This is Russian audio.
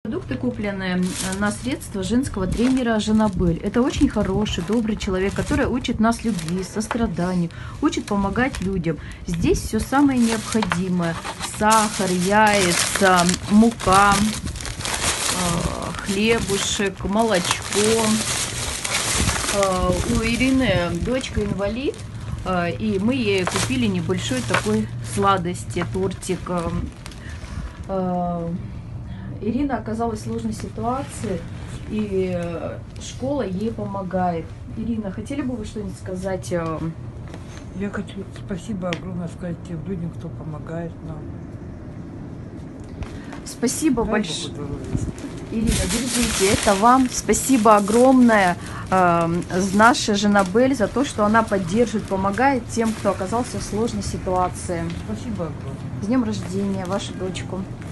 Продукты куплены на средства женского тренера Жанабель. Это очень хороший, добрый человек, который учит нас любви, состраданию, учит помогать людям. Здесь все самое необходимое. Сахар, яйца, мука, хлебушек, молочко. У Ирины дочка инвалид, и мы ей купили небольшой такой сладости, тортик. Ирина оказалась в сложной ситуации, и школа ей помогает. Ирина, хотели бы вы что-нибудь сказать? Я хочу спасибо огромное сказать тем людям, кто помогает нам. Спасибо большое. Ирина, держите, это вам. Спасибо огромное наша Жанабель за то, что она поддерживает, помогает тем, кто оказался в сложной ситуации. Спасибо огромное. С днем рождения, вашу дочку.